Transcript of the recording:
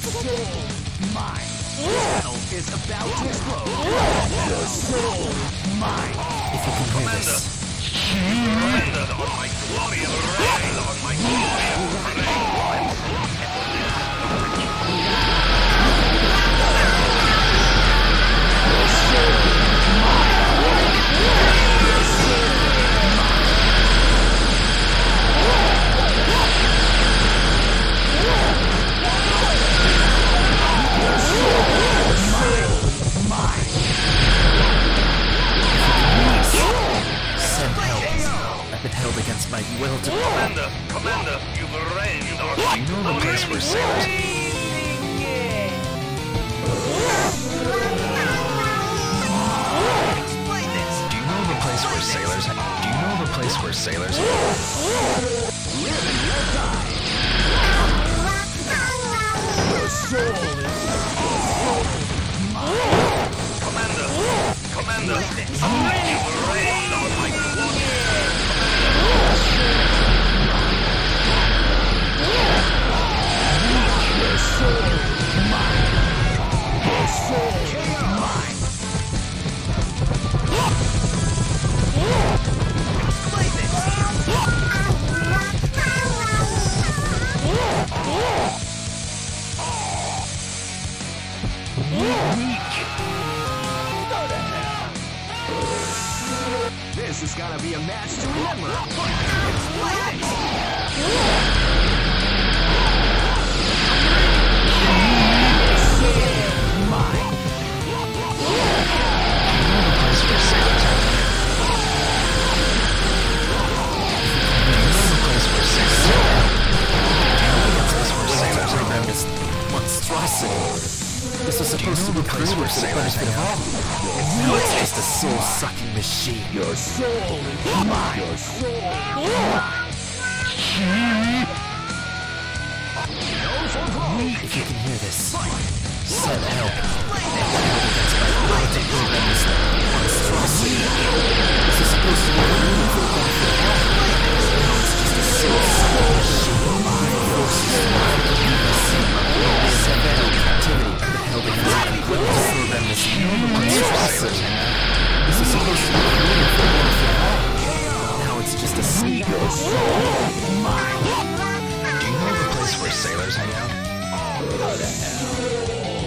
soul, mine. Hell is about to explode. Your soul, mine. If you can hear this. Surrender on my glorious reign, on my glorious reign. I've been held against my will to... Commander, you've reigned on my... You know the place where sailors... Explain this! Do you know the place where sailors... Do you know the place where sailors... Live and let die. Your soul is mine. Commander, you've reigned on my glorious... Your soul, mine. Your soul, mine. Explain this! This is gonna be a match to remember. This was supposed to be created for the benefit of all. And now it's just a soul-sucking machine. Your soul is mine. Your soul is mine. If you can hear this, send help. Against my will to prevent this monstrosity. This is supposed to be created for the benefit of all. And now it's just a soul-sucking machine. Forces thrive to leave us. Send help captivity. Held against my will to prevent this monstrosity. This is supposed to be created for the benefit of all. Now it's just a sleep. Your soul is mine. Do you know the place where sailors hang out? Go to hell.